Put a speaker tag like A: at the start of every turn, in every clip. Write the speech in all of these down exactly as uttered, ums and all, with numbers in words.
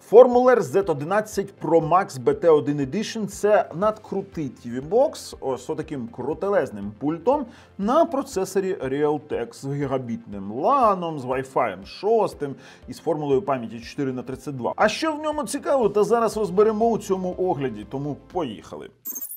A: Formulair зет одинадцять Pro Max бі ті один Edition – це надкрутий ті ві-бокс ось таким крутелезним пультом на процесорі Realtek з гігабітним ланом, з Wi-Fi шість і з формулою пам'яті чотири на тридцять два. А що в ньому цікаво, та зараз розберемо у цьому огляді, тому поїхали.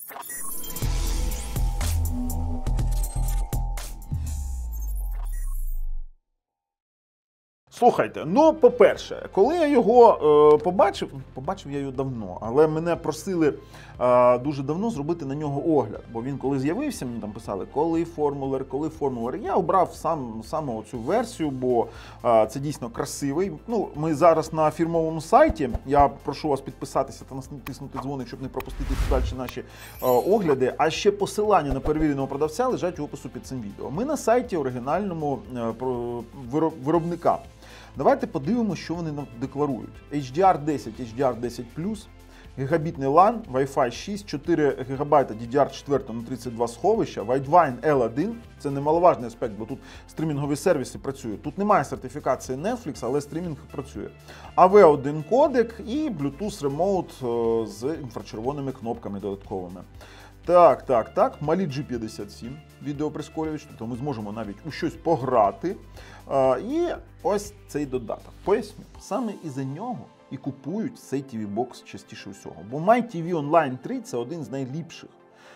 A: Слухайте, ну, по-перше, коли я його е, побачив, побачив я його давно, але мене просили е, дуже давно зробити на нього огляд, бо він коли з'явився, мені там писали, коли Formulair, коли Formulair. Я обрав сам, саме цю версію, бо е, це дійсно красивий. Ну, ми зараз на фірмовому сайті, я прошу вас підписатися та натиснути дзвоник, щоб не пропустити далі наші е, огляди, а ще посилання на перевіреного продавця лежать у опису під цим відео. Ми на сайті оригінальному е, виробника. Давайте подивимося, що вони нам декларують. ейч ді ар десять, ейч ді ар десять плюс, гігабітний лан, Wi-Fi шість, чотири гігабайта ді ді ар чотири на тридцять два сховища, Widevine ел один, це немаловажний аспект, бо тут стрімінгові сервіси працюють. Тут немає сертифікації Netflix, але стрімінг працює. ей ві один кодек і Bluetooth Remote з інфрачервоними кнопками додатковими. Так, так, так, малі джі п'ятдесят сім відеоприскорювач, тобто ми зможемо навіть у щось пограти. А, і ось цей додаток. Поясню, саме із-за нього і купують цей ті ві-бокс частіше всього. Бо MyTV Online три – це один з найліпших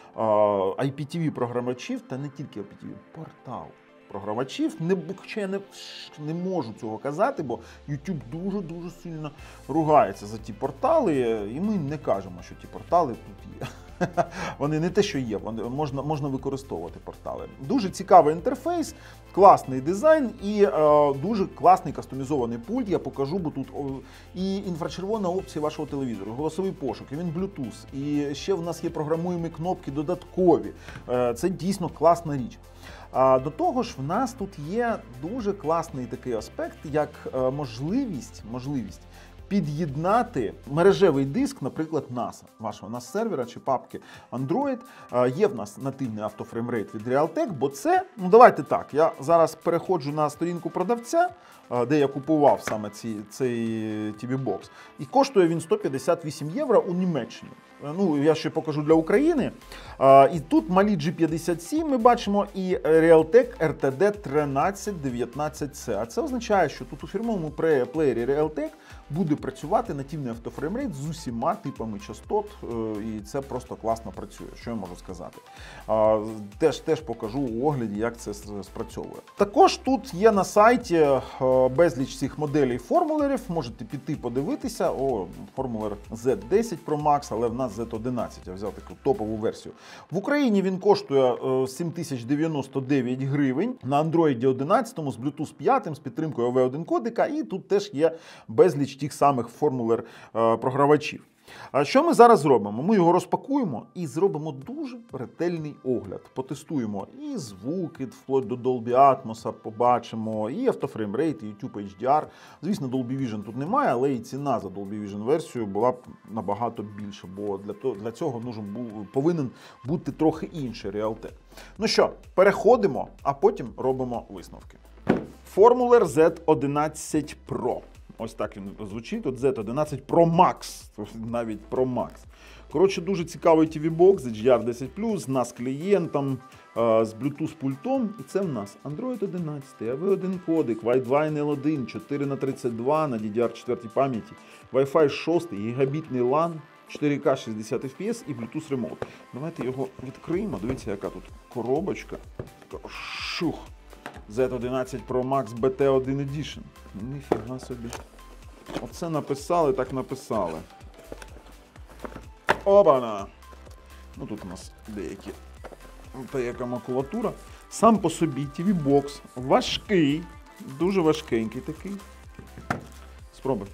A: ай пі ті ві-програмачів, та не тільки ай пі ті ві, портал програмачів. Не, хоча я не, не можу цього казати, бо YouTube дуже-дуже сильно ругається за ті портали, і ми не кажемо, що ті портали тут є. Вони не те, що є, вони, можна, можна використовувати портали. Дуже цікавий інтерфейс, класний дизайн і е, дуже класний кастомізований пульт. Я покажу, бо тут о, і інфрачервона опція вашого телевізору, голосовий пошук, і він Bluetooth, і ще в нас є програмуємі кнопки додаткові. Е, це дійсно класна річ. А до того ж, в нас тут є дуже класний такий аспект, як е, можливість, можливість під'єднати мережевий диск, наприклад, NASA, вашого нас сервера чи папки Android. Є в нас нативний автофреймрейт від Realtek, бо це, ну давайте так, я зараз переходжу на сторінку продавця, де я купував саме ці, цей ті ві-бокс, і коштує він сто п'ятдесят вісім євро у Німеччині. Ну, я ще покажу для України. І тут малі джі п'ятдесят сім ми бачимо і Realtek ар ті ді тринадцять дев'ятнадцять сі. А це означає, що тут у фірмовому плеєрі Realtek буде працювати нативний автофреймрейт з усіма типами частот, і це просто класно працює, що я можу сказати. Теж, теж покажу у огляді, як це спрацьовує. Також тут є на сайті безліч цих моделей формулерів, можете піти подивитися. О, Formulair зет десять Pro Max, але в нас зет одинадцять, я взяв таку топову версію. В Україні він коштує сім тисяч дев'яносто дев'ять гривень, на Android одинадцять з Bluetooth п'ять, з підтримкою ей ві один кодека, і тут теж є безліч тих самих Formulair програвачів. А що ми зараз зробимо? Ми його розпакуємо і зробимо дуже ретельний огляд. Потестуємо і звуки, вплоть до Dolby Atmos, побачимо, і автофреймрейт, і YouTube ейч ді ар. Звісно, Dolby Vision тут немає, але і ціна за Dolby Vision версію була б набагато більша, бо для, того, для цього нужен був, повинен бути трохи інший Realtek. Ну що, переходимо, а потім робимо висновки. Formulair зет одинадцять Pro. Ось так він звучить, от зет одинадцять Pro Max, навіть Pro Max. Коротше, дуже цікавий ті ві-бокс з ейч ді ар десять плюс, з нас клієнтом, з Bluetooth пультом. І це в нас Android одинадцять, ей ві один кодек, Widevine ел один, чотири на тридцять два на ді ді ар чотири пам'яті, Wi-Fi шість, гігабітний лан, чотири ка шістдесят еф пі ес і Bluetooth Remote. Давайте його відкриємо, дивіться, яка тут коробочка. Шух! зет одинадцять Pro Max бі ті один Edition. Ніфіга собі. Оце написали, так написали. Обана! Ну тут у нас деякі, деяка макулатура. Сам по собі ті ві-бокс важкий, дуже важкенький такий. Спробуй.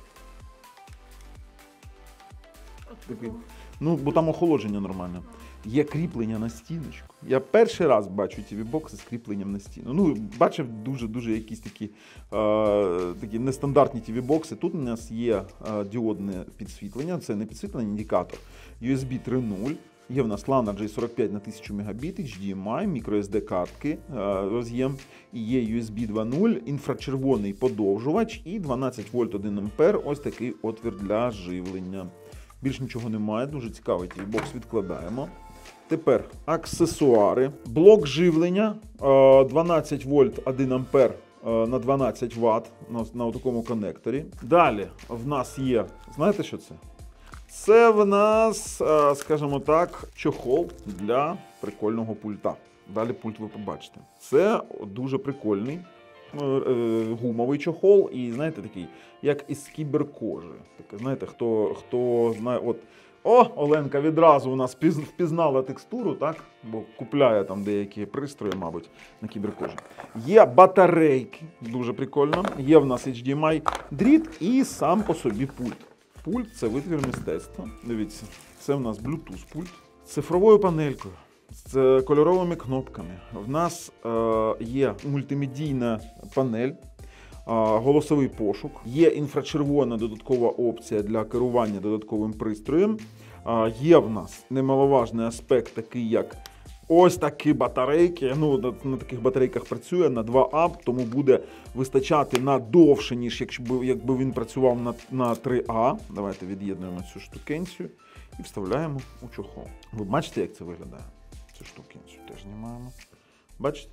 A: Такий. Ну, бо там охолодження нормальне. Є кріплення на стіночку. Я перший раз бачу ті ві-бокси з кріпленням на стіну. Ну, бачив дуже-дуже якісь такі, е, такі нестандартні ті ві-бокси. Тут у нас є е, діодне підсвітлення, це не підсвітлення, індикатор. ю ес бі три нуль. Є в нас LAN джей сорок п'ять на тисячу мегабіт, ейч ді ем ай, microSD картки, роз'єм, і є ю ес бі два нуль, інфрачервоний подовжувач і дванадцять вольт один ампер. Ось такий отвір для живлення. Більш нічого немає, дуже цікавий бокс, відкладаємо. Тепер аксесуари. Блок живлення дванадцять вольт один ампер на дванадцять ватт на, на такому коннекторі. Далі в нас є, знаєте що це? Це в нас, скажімо так, чохол для прикольного пульта. Далі пульт ви побачите. Це дуже прикольний гумовий чохол і, знаєте, такий, як із кіберкожи. Таке, знаєте, хто, хто знає, от, о, Оленка відразу у нас впізнала текстуру, так? Бо купляє там деякі пристрої, мабуть, на кіберкожі. Є батарейки, дуже прикольно. Є в нас ейч ді ем ай дріт і сам по собі пульт. Пульт – це витвір мистецтва. Дивіться, це в нас Bluetooth пульт з цифровою панелькою, з кольоровими кнопками. В нас е, є мультимедійна панель, е, голосовий пошук, є інфрачервона додаткова опція для керування додатковим пристроєм. Е, є в нас немаловажний аспект такий, як ось такі батарейки. Ну, на, на таких батарейках працює на два ампери, тому буде вистачати на довше, ніж якби, якби він працював на, на три А. Давайте від'єднуємо цю штукенцію і вставляємо у чохол. Ви бачите, як це виглядає? Цю штукенцію теж знімаємо. Бачите?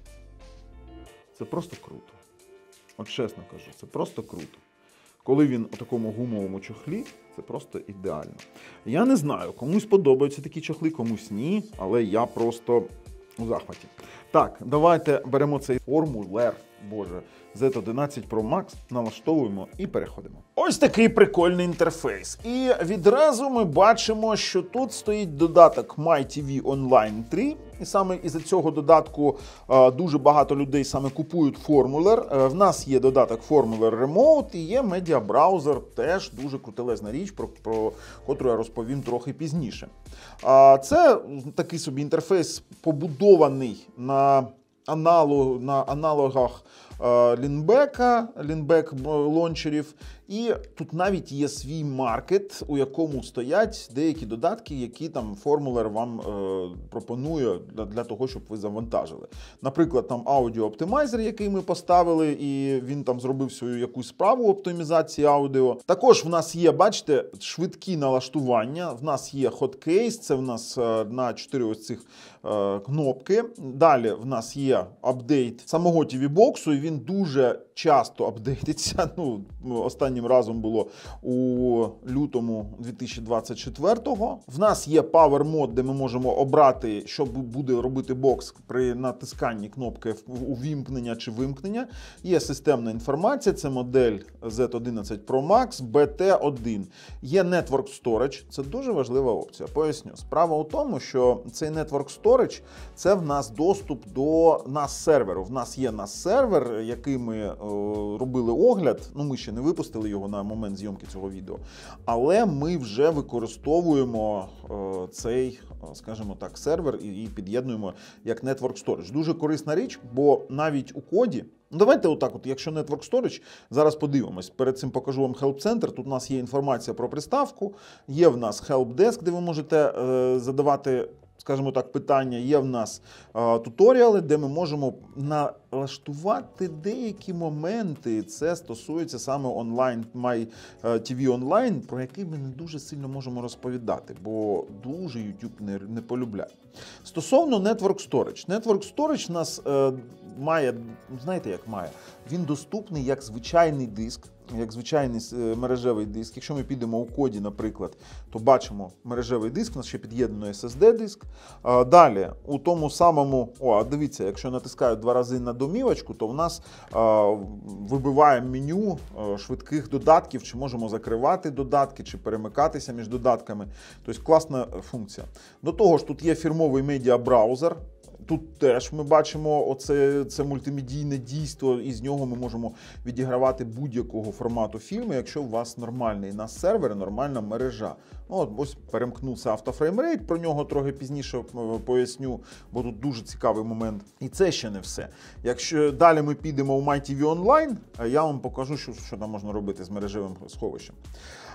A: Це просто круто. От чесно кажу, це просто круто. Коли він у такому гумовому чохлі, це просто ідеально. Я не знаю, комусь подобаються такі чохли, комусь ні, але я просто у захваті. Так, давайте беремо цей формулер, боже, зет одинадцять Pro Max, налаштовуємо і переходимо. Ось такий прикольний інтерфейс. І відразу ми бачимо, що тут стоїть додаток MyTV Online три. І саме із-за цього додатку е, дуже багато людей саме купують формулер. Е, в нас є додаток Formula Remote і є медіабраузер, теж дуже крутелезна річ, про, про котру я розповім трохи пізніше. Е, це такий собі інтерфейс побудований на, аналог, на аналогах Лінбека, Лінбек лончерів, і тут навіть є свій маркет, у якому стоять деякі додатки, які там формулер вам е, пропонує для, для того, щоб ви завантажили. Наприклад, там аудіо-оптимайзер, який ми поставили, і він там зробив свою якусь справу оптимізації аудіо. Також в нас є, бачите, швидкі налаштування, в нас є хоткейс, це в нас е, на чотири ось цих е, кнопки. Далі в нас є апдейт самого ті ві-боксу, і він дуже часто апдейтиться. Ну, останнім разом було у лютому дві тисячі двадцять четвертого. В нас є Power Mode, де ми можемо обрати, що буде робити бокс при натисканні кнопки увімкнення чи вимкнення. Є системна інформація, це модель зет одинадцять Pro Max бі ті один. Є Network Storage, це дуже важлива опція. Поясню. Справа у тому, що цей Network Storage – це в нас доступ до нас серверу. В нас є нас сервер, який ми е, робили огляд, ну ми ще не випустили його на момент зйомки цього відео, але ми вже використовуємо е, цей, скажімо так, сервер і, і під'єднуємо як Network Storage. Дуже корисна річ, бо навіть у коді, ну давайте отак от, якщо Network Storage, зараз подивимось, перед цим покажу вам Help Center, тут у нас є інформація про приставку, є в нас Help Desk, де ви можете е, задавати, скажімо так, питання, є в нас е, туторіали, де ми можемо налаштувати деякі моменти. Це стосується саме онлайн, MyTV Online, про який ми не дуже сильно можемо розповідати, бо дуже YouTube не, не полюбляє. Стосовно Network Storage. Network Storage у нас е, має, знаєте як має, він доступний як звичайний диск, як звичайний мережевий диск. Якщо ми підемо у коді, наприклад, то бачимо мережевий диск, у нас ще під'єднано ес ес ді-диск. Далі, у тому самому, о, дивіться, якщо натискаю два рази на домівочку, то в нас а, вибиває меню а, швидких додатків, чи можемо закривати додатки, чи перемикатися між додатками. Тобто класна функція. До того ж, тут є фірмовий медіабраузер. Тут теж ми бачимо оце, це мультимедійне дійство, і з нього ми можемо відігравати будь-якого формату фільму, якщо у вас нормальний на сервері, нормальна мережа. Ну, от, ось перемкнувся автофреймрейт, про нього трохи пізніше поясню, бо тут дуже цікавий момент. І це ще не все. Якщо далі ми підемо у MyTV Online, я вам покажу, що, що там можна робити з мережевим сховищем.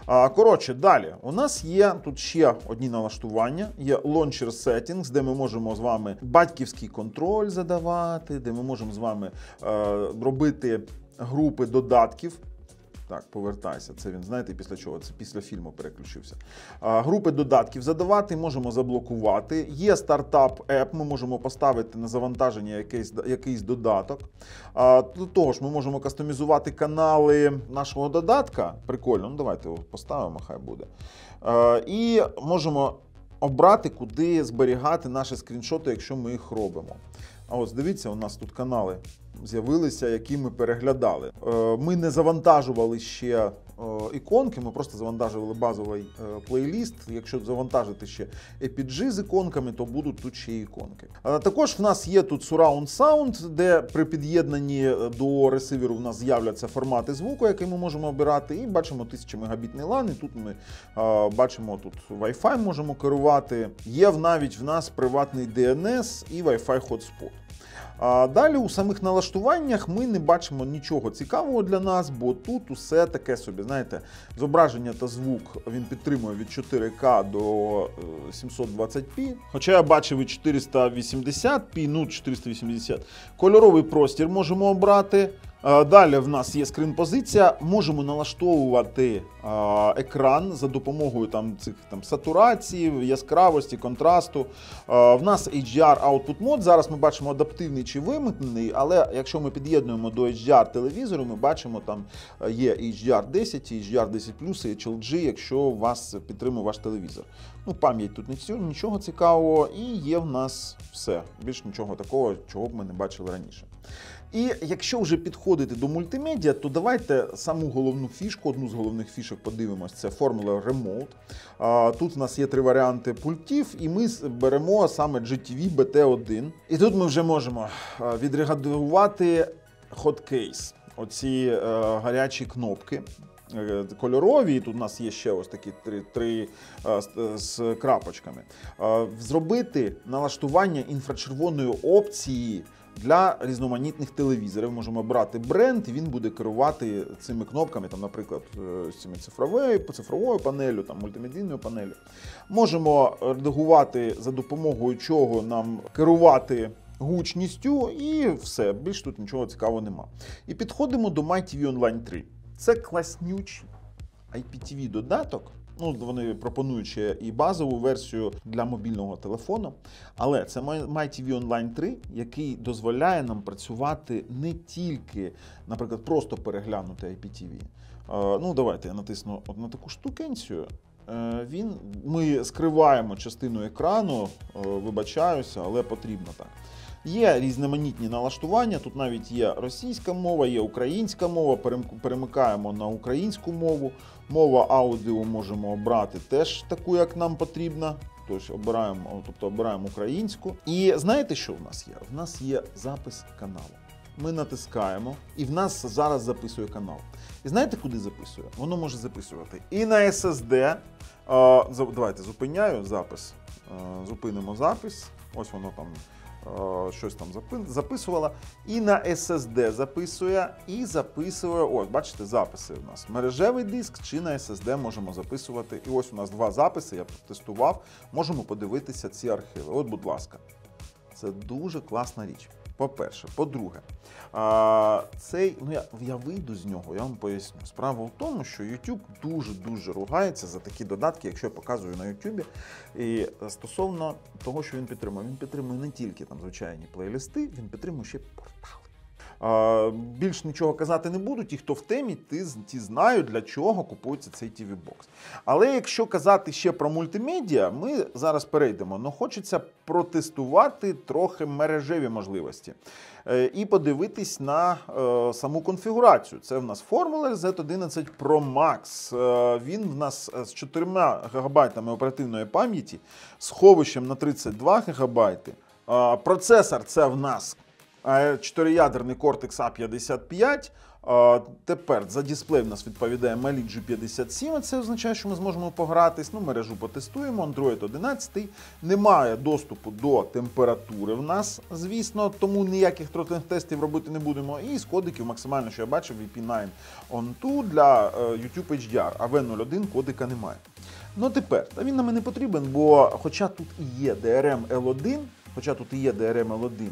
A: Коротше, далі у нас є тут ще одні налаштування, є Launcher Settings, де ми можемо з вами батьківський контроль задавати, де ми можемо з вами е, робити групи додатків. Так, повертайся, це він, знаєте, після чого? Це після фільму переключився. А, групи додатків задавати, можемо заблокувати. Є стартап-еп, ми можемо поставити на завантаження якийсь, якийсь додаток. А, до того ж, ми можемо кастомізувати канали нашого додатка. Прикольно, ну давайте його поставимо, хай буде. А, і можемо обрати, куди зберігати наші скріншоти, якщо ми їх робимо. А ось дивіться, у нас тут канали з'явилися, які ми переглядали. Ми не завантажували ще іконки, ми просто завантажували базовий плейліст. Якщо завантажити ще ей пі джі з іконками, то будуть тут ще іконки. Також в нас є тут Surround Sound, де при під'єднанні до ресиверу в нас з'являться формати звуку, які ми можемо обирати. І бачимо тисяча мегабітний лан, і тут ми бачимо, тут Wi-Fi можемо керувати. Є навіть в нас приватний ді ен ес і Wi-Fi hotspot. А далі у самих налаштуваннях ми не бачимо нічого цікавого для нас, бо тут усе таке собі, знаєте, зображення та звук він підтримує від чотири ка до сімсот двадцять пі, хоча я бачив і чотириста вісімдесят пі, ну чотириста вісімдесят. Кольоровий простір можемо обрати. Далі в нас є скрін-позиція, можемо налаштовувати а, екран за допомогою там, цих там, сатурації, яскравості, контрасту. А, в нас ейч ді ар Output Mode, зараз ми бачимо адаптивний чи вимкнений, але якщо ми під'єднуємо до ейч ді ар телевізору, ми бачимо, там є ейч ді ар десять, ейч ді ар десять плюс, ейч ел джі, якщо вас підтримує ваш телевізор. Ну, пам'ять тут нічого цікавого, і є в нас все. Більш нічого такого, чого б ми не бачили раніше. І якщо вже підходити до мультимедіа, то давайте саму головну фішку, одну з головних фішок подивимось, це Formula Remote. Тут в нас є три варіанти пультів, і ми беремо саме джі ті ві бі ті один. І тут ми вже можемо відредагувати hotkey, оці е, гарячі кнопки. Кольорові, і тут у нас є ще ось такі три, три а, з, з крапочками. А, зробити налаштування інфрачервоної опції для різноманітних телевізорів. Можемо брати бренд, і він буде керувати цими кнопками, там, наприклад, з цими цифровою, цифровою панелью, там, мультимедійною панелью. Можемо редагувати, за допомогою чого нам керувати гучністю, і все, більш тут нічого цікавого нема. І підходимо до MyTV Online три. Це класнючий ай пі ті ві додаток. Ну, вони пропонують ще і базову версію для мобільного телефону. Але це MyTV Online три, який дозволяє нам працювати не тільки, наприклад, просто переглянути ай пі ті ві. Ну, давайте я натисну от на таку штукенцію. Він, ми скриваємо частину екрану, вибачаюся, але потрібно так. Є різноманітні налаштування, тут навіть є російська мова, є українська мова, перемикаємо на українську мову. Мова аудіо можемо обрати теж таку, як нам потрібно, тобто обираємо, тобто обираємо українську. І знаєте, що в нас є? В нас є запис каналу. Ми натискаємо, і в нас зараз записує канал. І знаєте, куди записує? Воно може записувати і на ес ес ді. Давайте зупиняю запис. Зупинимо запис. Ось воно там щось там записувало. І на ес ес ді записує, і записує, ось, бачите, записи у нас. Мережевий диск чи на ес ес ді можемо записувати. І ось у нас два записи, я тестував. Можемо подивитися ці архіви. От, будь ласка. Це дуже класна річ. По-перше. По-друге, цей, ну я, я вийду з нього, я вам поясню. Справа в тому, що YouTube дуже-дуже ругається за такі додатки, якщо я показую на YouTube. І стосовно того, що він підтримує, він підтримує не тільки там звичайні плейлисти, він підтримує ще портали. Більш нічого казати не буду, ті, хто в темі, ті, ті знають, для чого купується цей ті ві-бокс. Але якщо казати ще про мультимедіа, ми зараз перейдемо, але хочеться протестувати трохи мережеві можливості і подивитись на е, саму конфігурацію. Це в нас Formula зет одинадцять Pro Max. Е, він в нас з чотирма гігабайтами оперативної пам'яті, сховищем на тридцять два гігабайти. Е, процесор це в нас чотириядерний Cortex а п'ятдесят п'ять, А, тепер за дисплей в нас відповідає Mali джі п'ятдесят сім, а це означає, що ми зможемо погратись. Ну, мережу потестуємо, Android одинадцять. Немає доступу до температури в нас, звісно, тому ніяких тротлинг-тестів робити не будемо. І з кодиків максимально, що я бачив, ві пі дев'ять он два для YouTube ейч ді ар, а ві нуль один кодика немає. Ну тепер, та він нам і не потрібен, бо хоча тут і є ді ар ем ел один, хоча тут і є ді ар ем ел один,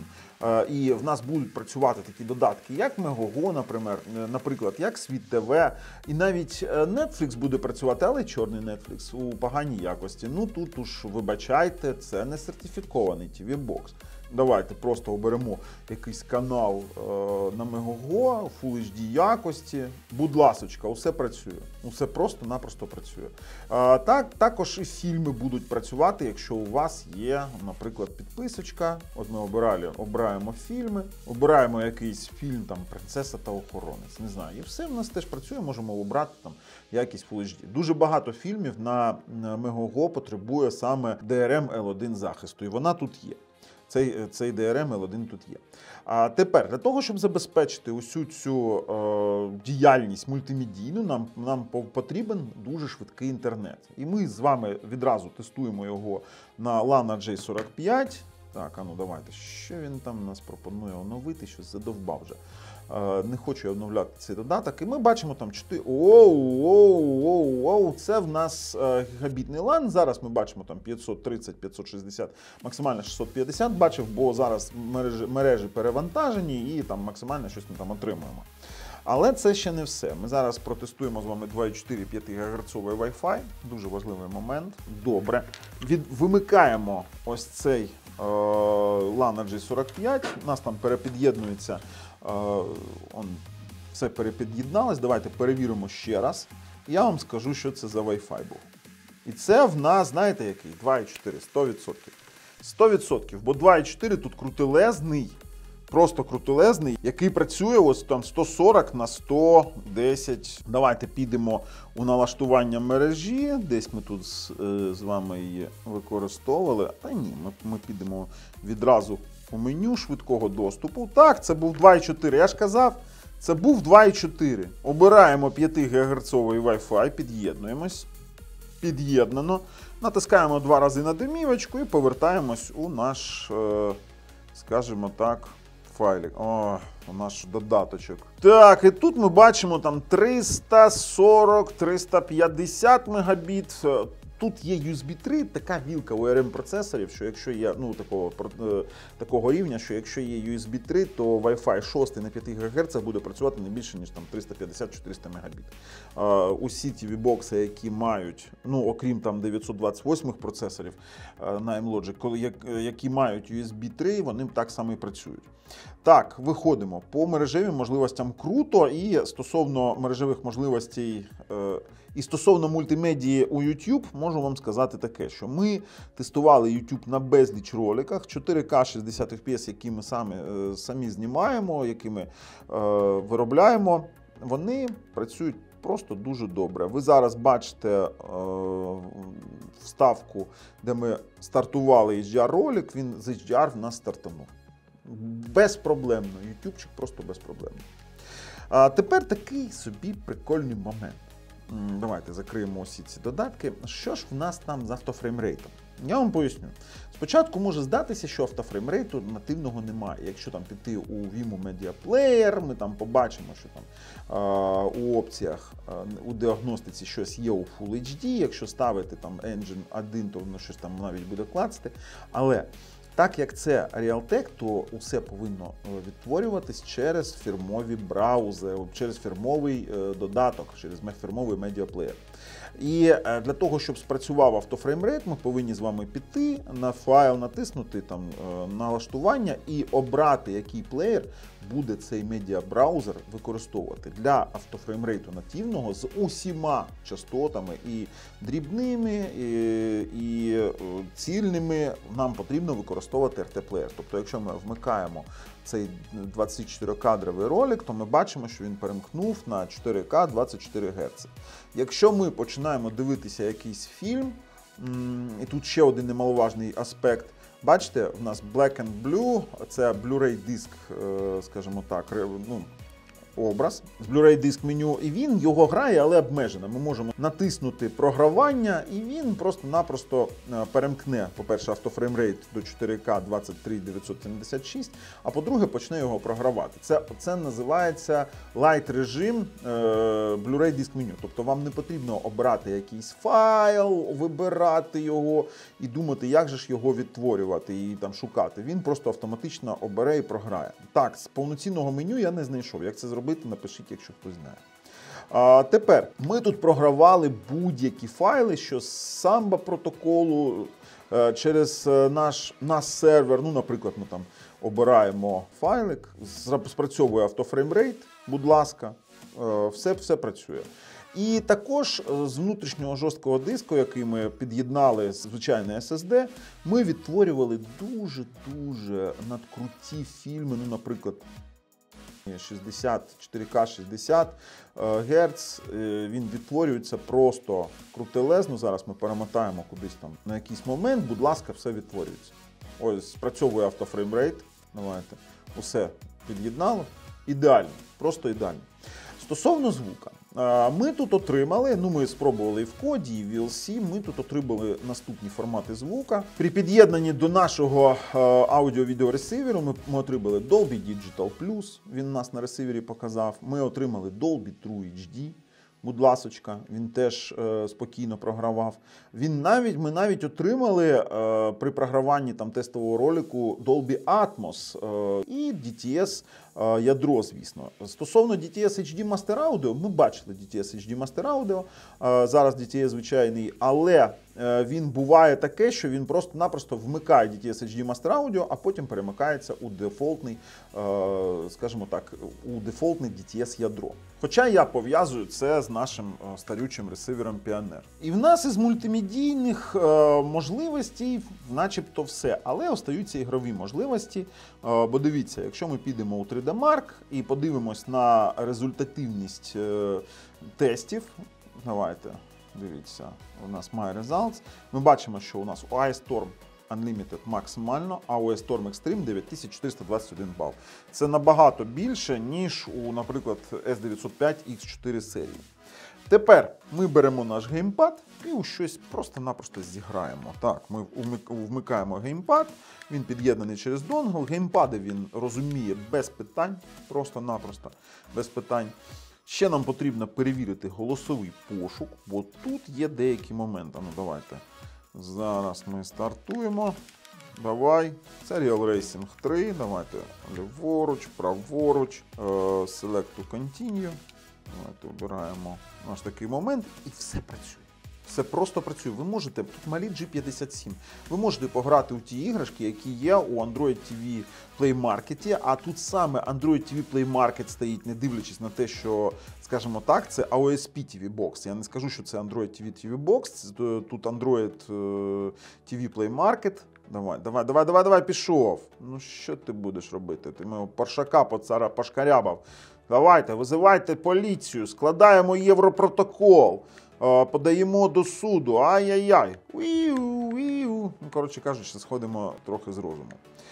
A: і в нас будуть працювати такі додатки, як Megogo, наприклад, як Світ ТВ, і навіть Netflix буде працювати, але чорний Netflix у поганій якості. Ну тут уж, вибачайте, це не сертифікований ті ві-бокс. Давайте просто оберемо якийсь канал е, на Megogo, Full ейч ді якості. Будь ласочка, усе працює. Усе просто-напросто працює. Е, так, також і фільми будуть працювати, якщо у вас є, наприклад, підписочка. От ми обирали, обираємо фільми, обираємо якийсь фільм, там, «Принцеса та охоронець», не знаю. І все в нас теж працює, можемо обрати там якісь Full ейч ді. Дуже багато фільмів на Megogo потребує саме ді ар ем ел один захисту, і вона тут є. Цей, цей ді ар ем ел один тут є. А тепер, для того, щоб забезпечити усю цю е, діяльність мультимедійну, нам, нам потрібен дуже швидкий інтернет. І ми з вами відразу тестуємо його на лана джей сорок п'ять. Так, а ну давайте, що він там нас пропонує оновити, щось задовбав вже. Е, не хочу я оновляти цей додаток. І ми бачимо там чотири... Оу, оу, оу, оу, це в нас е, гігабітний лан. Зараз ми бачимо там п'ятсот тридцять, п'ятсот шістдесят, максимально шістсот п'ятдесят бачив, бо зараз мережі, мережі перевантажені і там максимально щось ми там отримуємо. Але це ще не все. Ми зараз протестуємо з вами два і чотири п'ятигагерцовий Wi-Fi. Дуже важливий момент. Добре. Від... Вимикаємо ось цей е, лана джей сорок п'ять. У нас там перепід'єднується. Е, он, все перепід'єдналось. Давайте перевіримо ще раз. Я вам скажу, що це за Wi-Fi був. І це в нас, знаєте, який? два і чотири, сто відсотків. сто відсотків, бо два і чотири тут крутелезний. Просто крутелезний, який працює ось там сто сорок на сто десять. Давайте підемо у налаштування мережі. Десь ми тут з, з вами її використовували. Та ні, ми, ми підемо відразу у меню швидкого доступу. Так, це був два і чотири. Я ж казав, це був два і чотири. Обираємо п'ятигагерцовий Wi-Fi, під'єднуємось. Під'єднано. Натискаємо два рази на домівочку і повертаємось у наш, скажімо так, файлик. О, у наш додаточок. Так, і тут ми бачимо там триста сорок - триста п'ятдесят мегабіт. Тут є ю ес бі три, така вілка у ей ар ем-процесорів, що якщо є, ну, такого, такого рівня, що якщо є ю ес бі три, то Wi-Fi шість на п'ять гігагерцах буде працювати не більше, ніж там триста п'ятдесят - чотириста мегабіт. А, усі ті ві-бокси, які мають, ну, окрім там дев'ятсот двадцять восьмих процесорів на M-Logic, коли, які мають ю ес бі три, вони так само і працюють. Так, виходимо. По мережевим можливостям круто, і стосовно мережевих можливостей е, і стосовно мультимедії у YouTube, можу вам сказати таке, що ми тестували YouTube на безліч роликах, чотири ка шістдесят еф пі ес, які ми самі, е, самі знімаємо, які ми е, виробляємо, вони працюють просто дуже добре. Ви зараз бачите е, вставку, де ми стартували ейч ді ар-ролик, він з ейч ді ар в нас стартанув. Безпроблемно, ютубчик просто безпроблемно. А тепер такий собі прикольний момент. Давайте закриємо усі ці додатки. Що ж в нас там з автофреймрейтом? Я вам поясню. Спочатку може здатися, що автофреймрейту нативного немає. Якщо там піти у Vimeo Media Player, ми там побачимо, що там а, у опціях, а, у діагностиці щось є у Full ейч ді. Якщо ставити там Engine один, то воно щось там навіть буде клацати. Але так як це Realtek, то усе повинно відтворюватись через фірмові браузери, через фірмовий додаток, через фірмовий медіаплеєр. І для того, щоб спрацював автофреймрейт, ми повинні з вами піти на файл, натиснути там налаштування і обрати, який плеєр буде цей медіабраузер використовувати. Для автофреймрейту нативного з усіма частотами, і дрібними, і, і цільними, нам потрібно використовувати ар ті-плеєр. Тобто, якщо ми вмикаємо цей двадцять чотири кадровий ролик, то ми бачимо, що він перемкнув на чотири ка двадцять чотири герца. Якщо ми починаємо дивитися якийсь фільм, і тут ще один немаловажний аспект, бачите, в нас Black and Blue, це Blu-ray диск, скажімо так, ну, образ з Blu-ray диск меню, і він його грає, але обмежено. Ми можемо натиснути програвання, і він просто-напросто перемкне, по-перше, автофреймрейт до чотири ка двадцять три дев'ятсот сімдесят шість, а по-друге, почне його програвати. Це, це називається light режим е, Blu-ray диск меню. Тобто вам не потрібно обирати якийсь файл, вибирати його і думати, як же ж його відтворювати і там шукати. Він просто автоматично обере і програє. Так, з повноцінного меню я не знайшов. Як це зробити, напишіть, якщо хтось знає. А, тепер, ми тут програвали будь-які файли, що з самбо протоколу е, через наш, наш сервер, ну, наприклад, ми там обираємо файлик, спрацьовує автофреймрейт, будь ласка, е, все, все працює. І також з внутрішнього жорсткого диску, який ми під'єднали з звичайної ес ес ді, ми відтворювали дуже-дуже надкруті фільми, ну, наприклад, шістдесят, чотири ка шістдесят Гц, він відтворюється просто крутелезно. Зараз ми перемотаємо кудись там на якийсь момент, будь ласка, все відтворюється. Ось, спрацьовує автофреймрейт, давайте, усе під'єднало. Ідеально, просто ідеально. Стосовно звука, ми тут отримали, ну ми спробували і в коді, і в ві ел сі, ми тут отримали наступні формати звука. При під'єднанні до нашого аудіо-відеоресиверу ми, ми отримали Dolby Digital Plus, він нас на ресивері показав. Ми отримали Dolby True ейч ді, будь ласочка, він теж е, спокійно програвав. Він навіть, ми навіть отримали е, при програванні там, тестового ролику Dolby Atmos е, і ді ті ес е, ядро, звісно. Стосовно ді ті ес ейч ді Master Audio, ми бачили ді ті ес ейч ді Master Audio, е, зараз ді ті ес звичайний, але е, він буває таке, що він просто-напросто вмикає ді ті ес ейч ді Master Audio, а потім перемикається у дефолтний, е, скажімо так, у дефолтний ді ті ес ядро. Хоча я пов'язую це з нашим старючим ресивером Pioneer. І в нас із мультимедійних е, можливостей начебто все, але остаються ігрові можливості. Е, бо дивіться, якщо ми підемо у три ді Mark і подивимось на результативність е, тестів, давайте, дивіться, у нас My Results, ми бачимо, що у нас у iStorm Unlimited максимально, а у iStorm Extreme дев'ять тисяч чотириста двадцять один бал. Це набагато більше, ніж у, наприклад, ес дев'ятсот п'ять ікс чотири серії. Тепер ми беремо наш геймпад і у щось просто-напросто зіграємо. Так, ми вмикаємо геймпад, він під'єднаний через донгл, геймпади він розуміє без питань, просто-напросто без питань. Ще нам потрібно перевірити голосовий пошук, бо тут є деякі моменти. Ну, давайте. Зараз ми стартуємо. Давай. Це Real Racing три. Давайте ліворуч, праворуч. Select to continue. Давайте обираємо наш такий момент і все працює. Все просто працює. Ви можете, тут малі джі п'ятдесят сім, ви можете пограти у ті іграшки, які є у Android ті ві Play Market, а тут саме Android ті ві Play Market стоїть, не дивлячись на те, що, скажімо так, це ей о ес пі ті ві Box. Я не скажу, що це Android ті ві ті ві Box, тут Android ті ві Play Market. Давай, давай, давай, давай, давай, пішов. Ну що ти будеш робити? Ти мого паршака поцара пошкарябав. Давайте, визивайте поліцію, складаємо Європротокол, подаємо до суду, ай-яй-яй. Ну, коротше кажучи, сходимо трохи з розуму.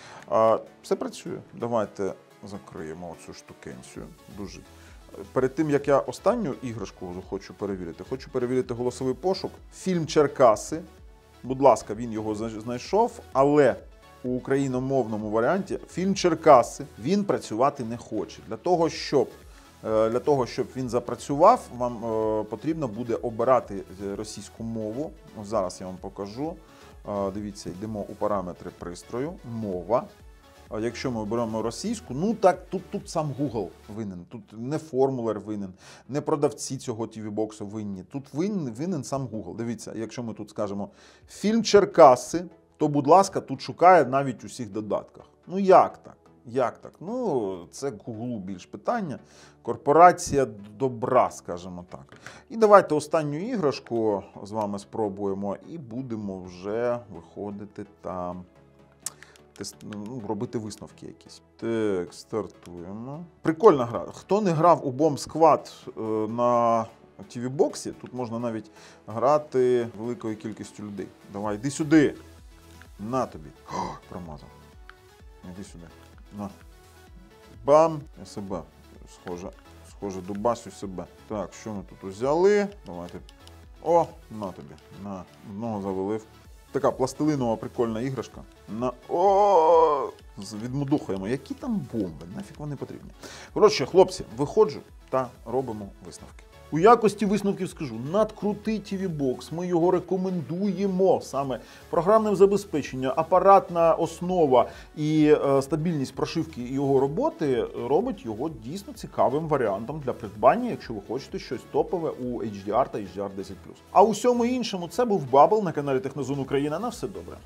A: Все працює. Давайте закриємо оцю штукенцію. Дуже. Перед тим, як я останню іграшку хочу перевірити, хочу перевірити голосовий пошук. Фільм «Черкаси». Будь ласка, він його знайшов, але у україномовному варіанті фільм «Черкаси» він працювати не хоче. Для того, щоб, для того, щоб він запрацював, вам потрібно буде обирати російську мову. Ось зараз я вам покажу. Дивіться, йдемо у параметри пристрою, мова. Якщо ми оберемо російську, ну так, тут, тут сам Google винен, тут не формулер винен, не продавці цього ті ві-боксу винні, тут винен, винен сам Google. Дивіться, якщо ми тут скажемо «Фільм Черкаси», то, будь ласка, тут шукає навіть у всіх додатках. Ну як так? Як так? Ну, це Google більш питання. Корпорація добра, скажімо так. І давайте останню іграшку з вами спробуємо і будемо вже виходити там, ну, робити висновки якісь. Так, стартуємо. Прикольна гра. Хто не грав у Bomb Squad на ті ві-боксі, тут можна навіть грати великою кількістю людей. Давай, йди сюди. На тобі. О, промазав. Іди сюди. На. Бам. ес бе. Схоже. Схоже, дубасю себе. Так, що ми тут взяли? Давайте. О, на тобі. На одного завалив. Така пластилинова прикольна іграшка. На о, відмудухаємо. Які там бомби? Нафіг вони потрібні? Коротше, хлопці, виходжу та робимо висновки. У якості висновків скажу, надкрутий ті ві-бокс, ми його рекомендуємо. Саме програмне забезпечення, апаратна основа і е, стабільність прошивки його роботи робить його дійсно цікавим варіантом для придбання, якщо ви хочете щось топове у ейч ді ар та ейч ді ар десять плюс. А у всьому іншому це був Бабл на каналі Технозон Україна. На все добре.